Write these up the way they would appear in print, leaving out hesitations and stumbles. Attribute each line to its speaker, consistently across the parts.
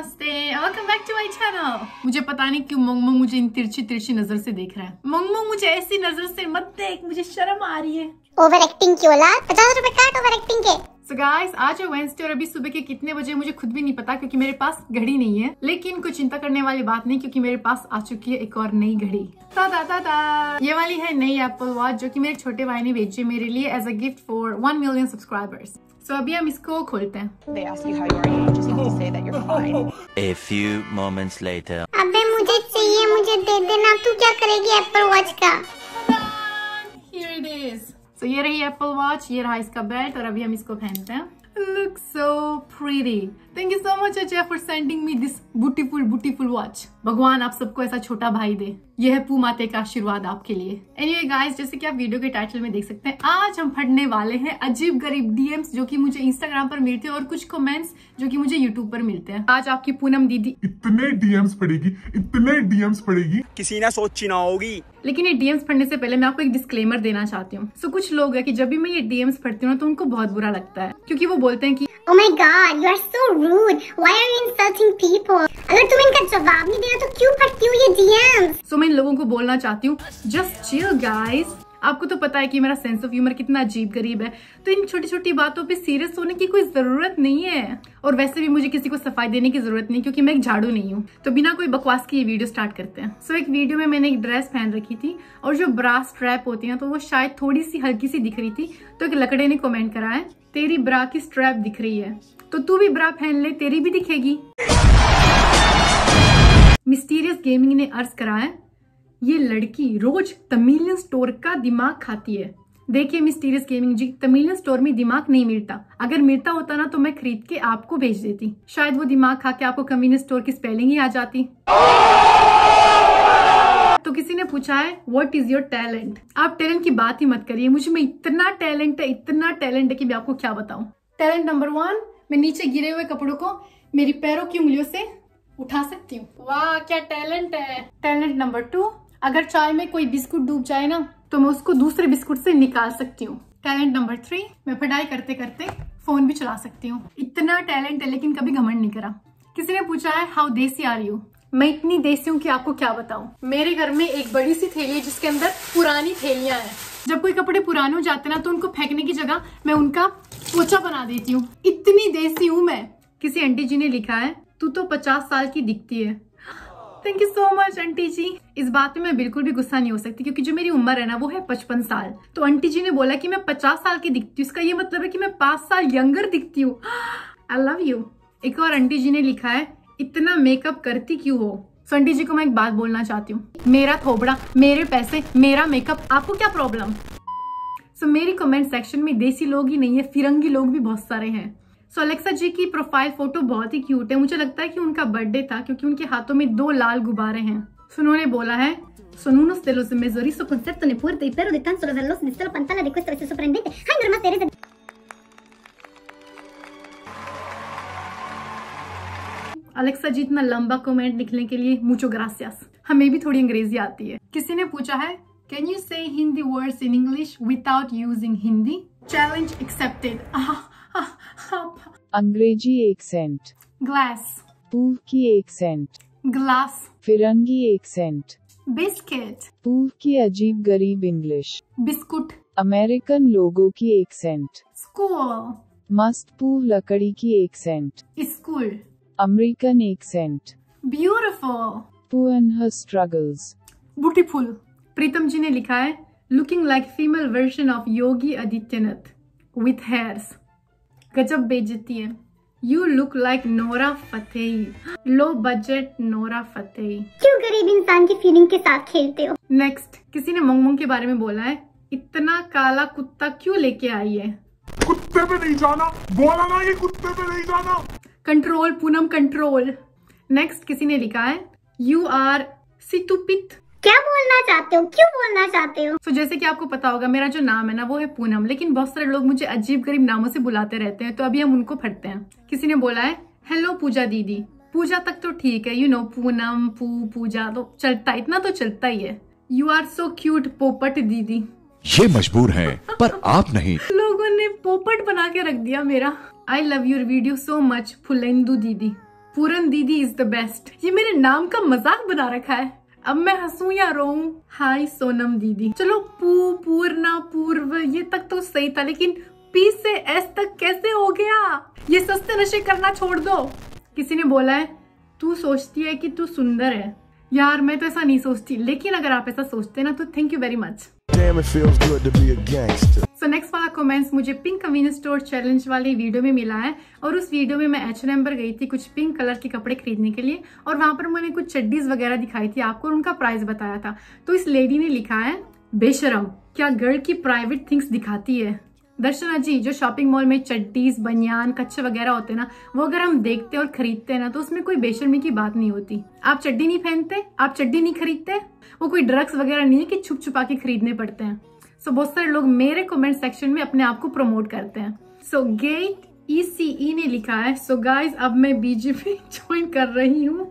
Speaker 1: नमस्ते, welcome back to my channel. मुझे पता नहीं क्यों मोंग मुझे इन तिरछी नजर से देख रहा है। मोंग मुझे ऐसी नजर से मत देख, मुझे शर्म आ रही है।
Speaker 2: ओवर एक्टिंग क्यों ला? 50 रुपए काट ओवर एक्टिंग के।
Speaker 1: So guys, आज है वेडनेसडे और अभी सुबह के कितने बजे मुझे खुद भी नहीं पता क्योंकि मेरे पास घड़ी नहीं है। लेकिन कोई चिंता करने वाली बात नहीं क्योंकि मेरे पास आ चुकी है एक और नई घड़ी। ये वाली है नई एप्पल वॉच जो कि मेरे छोटे भाई ने भेजी मेरे लिए as a gift for 1 million subscribers. So अभी हम इसको खोलते हैं।
Speaker 3: They ask you how you are, you just have to say that you're fine.
Speaker 4: A few moments later.
Speaker 2: अबे मुझे चाहिए, मुझे दे देना। तू क्या करेगी एप्पल वॉच का?
Speaker 1: Here it is. So ये रही एप्पल वॉच, ये रहा इसका बेल्ट और अभी हम इसको पहनते हैं। Looks so pretty. Thank you so much Ajay for sending me this beautiful watch. भगवान आप सबको ऐसा छोटा भाई दे। यह है पू माते का आशीर्वाद आपके लिए। Anyway guys, जैसे कि आप वीडियो के टाइटल में देख सकते हैं, आज हम पढ़ने वाले हैं अजीब गरीब डीएम्स जो कि मुझे इंस्टाग्राम पर मिलते हैं और कुछ कमेंट्स जो कि मुझे यूट्यूब पर मिलते हैं। आज आपकी पूनम दीदी
Speaker 5: इतने डीएम्स पड़ेगी
Speaker 6: किसी ने सोची ना होगी।
Speaker 1: लेकिन ये डीएम्स पढ़ने से पहले मैं आपको एक डिस्क्लेमर देना चाहती हूँ। सो कुछ लोग हैं कि जब भी मैं ये डीएम्स पढ़ती हूँ तो उनको बहुत बुरा लगता है क्योंकि वो बोलते हैं कि
Speaker 2: Oh my God, you are so rude. Why are you insulting people? अगर तुम इनका जवाब नहीं देना तो क्यों पढ़ती हो ये DMs?
Speaker 1: सो मैं इन लोगों को बोलना चाहती हूँ, जस्ट चिल गाइस। आपको तो पता है कि मेरा सेंस ऑफ ह्यूमर कितना अजीब गरीब है, तो इन छोटी छोटी बातों पे सीरियस होने की कोई जरूरत नहीं है। और वैसे भी मुझे किसी को सफाई देने की जरूरत नहीं क्योंकि मैं एक झाड़ू नहीं हूँ। तो बिना कोई बकवास की ये वीडियो स्टार्ट करते हैं। सो एक वीडियो में मैंने एक ड्रेस पहन रखी थी और जो ब्रा स्ट्रैप होती है तो वो शायद थोड़ी सी हल्की सी दिख रही थी। तो एक लकड़े ने कमेंट करा है, तेरी ब्रा की स्ट्रैप दिख रही है तो तू भी ब्रा पहन ले, तेरी भी दिखेगी। मिस्टीरियस गेमिंग ने अर्ज करा है, ये लड़की रोज तमिलियन स्टोर का दिमाग खाती है। देखिए mysterious gaming ji, Tamilian store में दिमाग नहीं मिलता। अगर मिलता होता ना तो मैं खरीद के आपको भेज देती। शायद वो दिमाग खा के आपको कन्वीनियंस स्टोर की स्पेलिंग ही आ जाती। तो किसी ने पूछा है व्हाट इज योर टैलेंट। आप टैलेंट की बात ही मत करिए, मुझे में इतना टैलेंट है कि मैं आपको क्या बताऊं। टैलेंट नंबर 1, मैं नीचे गिरे हुए कपड़ों को मेरी पैरों की उंगलियों से उठा सकती हूँ। वाह क्या टैलेंट है। टैलेंट नंबर 2, अगर चाय में कोई बिस्कुट डूब जाए ना तो मैं उसको दूसरे बिस्कुट से निकाल सकती हूँ। टैलेंट नंबर 3, मैं पढ़ाई करते करते फोन भी चला सकती हूँ। इतना टैलेंट है लेकिन कभी घमंड नहीं करा। किसी ने पूछा है हाउ देसी आर यू। मैं इतनी देसी हूँ कि आपको क्या बताऊं। मेरे घर में एक बड़ी सी थैली है जिसके अंदर पुरानी थैलियां हैं। जब कोई कपड़े पुराने हो जाते ना तो उनको फेंकने की जगह मैं उनका पोछा बना देती हूँ। इतनी देसी हूँ मैं। किसी आंटी जी ने लिखा है तू तो 50 साल की दिखती है। Thank you so much aunty ji. इस बात में मैं बिल्कुल भी गुस्सा नहीं हो सकती क्योंकि जो मेरी उम्र है ना वो है 55 साल। तो आंटी जी ने बोला कि मैं 50 साल की दिखती हूँ, इसका ये मतलब है कि मैं 5 साल यंगर दिखती हूँ। I love you. एक और आंटी जी ने लिखा है इतना मेकअप करती क्यों हो। सो आंटी जी को मैं एक बात बोलना चाहती हूँ, मेरा थोबड़ा, मेरे पैसे, मेरा मेकअप, आपको क्या प्रॉब्लम। सो मेरी कमेंट सेक्शन में देसी लोग ही नहीं है, फिरंगी लोग भी बहुत सारे हैं। सो अलेक्सा जी की प्रोफाइल फोटो बहुत ही क्यूट है। मुझे लगता है कि उनका बर्थडे था क्योंकि उनके हाथों में 2 लाल गुब्बारे हैं। सो उन्होंने बोला है sono dello mezz'orizo concerto ne porta il perro di tanto dello snistelo pantalla di questo vestito sorprendente. Hai norma serie. Alexa ji इतना लंबा कमेंट लिखने के लिए मुचो ग्रासियास। हमें भी थोड़ी अंग्रेजी आती है। किसी ने पूछा है can you say Hindi words in English without using Hindi. Challenge accepted.
Speaker 7: अंग्रेजी एक्सेंट,
Speaker 1: ग्लास,
Speaker 7: पूर्व की एक्सेंट,
Speaker 1: ग्लास,
Speaker 7: फिरंगी एक्सेंट,
Speaker 1: बिस्किट,
Speaker 7: पूर्व की अजीब गरीब इंग्लिश,
Speaker 1: बिस्कुट,
Speaker 7: अमेरिकन लोगों की एक्सेंट,
Speaker 1: स्कूल,
Speaker 7: मस्त पूर्व लकड़ी की accent,
Speaker 1: school,
Speaker 7: American accent,
Speaker 1: beautiful,
Speaker 7: Pooh and her struggles,
Speaker 1: beautiful. Pritam ji ने लिखा है looking like female version of Yogi Adityanath with hairs. गजब बेइज्जती है। You look like Nora Fatehi, low budget Nora Fatehi.
Speaker 2: क्यों गरीब इंसान की फीलिंग के साथ खेलते हो।
Speaker 1: नेक्स्ट किसी ने मोंग के बारे में बोला है इतना काला कुत्ता क्यों लेके आई है।
Speaker 5: कुत्ते पे नहीं जाना, बोला ना ये कुत्ते पे नहीं जाना।
Speaker 1: Control Poonam control. नेक्स्ट किसी ने लिखा है यू आर सितुपित।
Speaker 2: क्या बोलना चाहते हो, क्यों बोलना चाहते हो।
Speaker 1: तो जैसे कि आपको पता होगा मेरा जो नाम है ना वो है पूनम, लेकिन बहुत सारे लोग मुझे अजीब गरीब नामों से बुलाते रहते हैं तो अभी हम उनको पढ़ते हैं। किसी ने बोला है हेलो पूजा दीदी। पूजा तक तो ठीक है, यू नो पूनम पूजा तो चलता है, इतना तो चलता ही है। यू आर सो क्यूट पोपट दीदी।
Speaker 8: ये मजबूर हैं पर आप नहीं।
Speaker 1: लोगों ने पोपट बना के रख दिया मेरा। I love your video so much Phulendu दीदी। पूरन दीदी इज द बेस्ट। ये मेरे नाम का मजाक बना रखा है। अब मैं हंसूं या रोऊं? हाय सोनम दीदी। चलो पूर्णा, पूर्व ये तक तो सही था, लेकिन पी से एस तक कैसे हो गया? ये सस्ते नशे करना छोड़ दो। किसी ने बोला है तू सोचती है कि तू सुंदर है। यार मैं तो ऐसा नहीं सोचती, लेकिन अगर आप ऐसा सोचते ना तो thank you very much. So next वाला कमेंट्स मुझे पिंक कन्वीनियंस स्टोर चैलेंज वाली वीडियो में मिला है, और उस वीडियो में मैं H&M पर गई थी कुछ पिंक कलर के कपड़े खरीदने के लिए, और वहां पर मैंने कुछ चड्डीज वगैरह दिखाई थी आपको और उनका प्राइस बताया था। तो इस लेडी ने लिखा है बेशरम, क्या गर्ल की प्राइवेट थिंग्स दिखाती है। दर्शना जी, जो शॉपिंग मॉल में चड्डीज, बनियान, कच्चे वगैरह होते हैं ना, वो अगर हम देखते और खरीदते हैं ना तो उसमें कोई बेशर्मी की बात नहीं होती। आप चड्डी नहीं पहनते, आप चड्डी नहीं खरीदते, वो कोई ड्रग्स वगैरह नहीं है कि छुप छुपा के खरीदने पड़ते हैं। सो बहुत सारे लोग मेरे कमेंट सेक्शन में अपने आप को प्रमोट करते हैं। सो गेट ECE ने लिखा है सो गाइज अब मैं BJP ज्वाइन कर रही हूँ,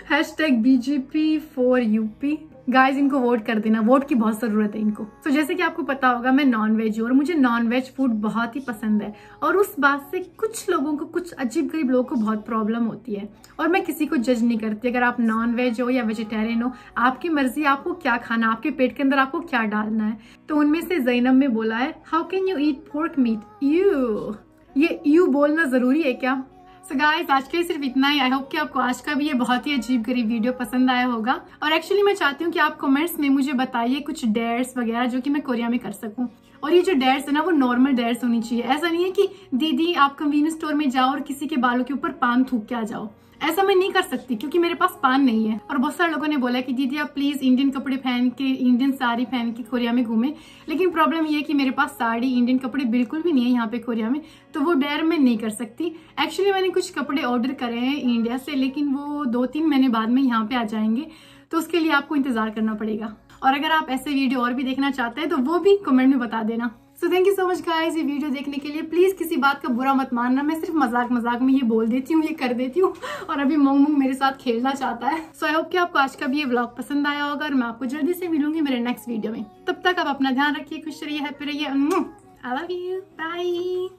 Speaker 1: #BJP for UP। गाइज इनको वोट कर देना, वोट की बहुत जरूरत है इनको। सो जैसे कि आपको पता होगा मैं नॉन वेज हूँ और मुझे नॉन वेज फूड बहुत ही पसंद है, और उस बात से कुछ लोगों को, कुछ अजीब गरीब लोगों को बहुत प्रॉब्लम होती है, और मैं किसी को जज नहीं करती। अगर आप नॉन वेज हो या वेजिटेरियन हो, आपकी मर्जी, आपको क्या खाना, आपके पेट के अंदर आपको क्या डालना है। तो उनमें से जैनब में बोला है how can you eat pork meat, you, ये यू बोलना जरूरी है क्या? सो गाइस आज के लिए सिर्फ इतना ही। आई होप कि आपको आज का भी ये बहुत ही अजीब गरीब वीडियो पसंद आया होगा, और एक्चुअली मैं चाहती हूँ कि आप कमेंट्स में मुझे बताइए कुछ डेयर्स वगैरह जो कि मैं कोरिया में कर सकूं। और ये जो डेयर्स है ना वो नॉर्मल डेयर्स होनी चाहिए। ऐसा नहीं है कि दीदी आप कन्वीनियंस स्टोर में जाओ और किसी के बालों के ऊपर पान थूक के आ जाओ। ऐसा मैं नहीं कर सकती क्योंकि मेरे पास पान नहीं है। और बहुत सारे लोगों ने बोला कि दीदी आप प्लीज इंडियन कपड़े पहन के, इंडियन साड़ी पहन के कोरिया में घूमे, लेकिन प्रॉब्लम ये है कि मेरे पास साड़ी, इंडियन कपड़े बिल्कुल भी नहीं है यहाँ पे कोरिया में, तो वो डेयर मैं नहीं कर सकती। एक्चुअली मैंने कुछ कपड़े ऑर्डर करे हैं इंडिया से, लेकिन वो 2-3 महीने बाद में यहाँ पे आ जाएंगे, तो उसके लिए आपको इंतजार करना पड़ेगा। और अगर आप ऐसे वीडियो और भी देखना चाहते हैं तो वो भी कमेंट में बता देना। So thank you so much guys ये वीडियो देखने के लिए। प्लीज किसी बात का बुरा मत मानना, मैं सिर्फ मजाक मजाक में ये बोल देती हूँ, ये कर देती हूँ, और अभी मोंग मेरे साथ खेलना चाहता है। सो आई होप कि आपको आज का भी ये व्लॉग पसंद आया होगा, और मैं आपको जल्दी से मिलूंगी मेरे नेक्स्ट वीडियो में। तब तक आप अपना ध्यान रखिए, खुश रहिए, हैप्पी रहिए। I love you, bye.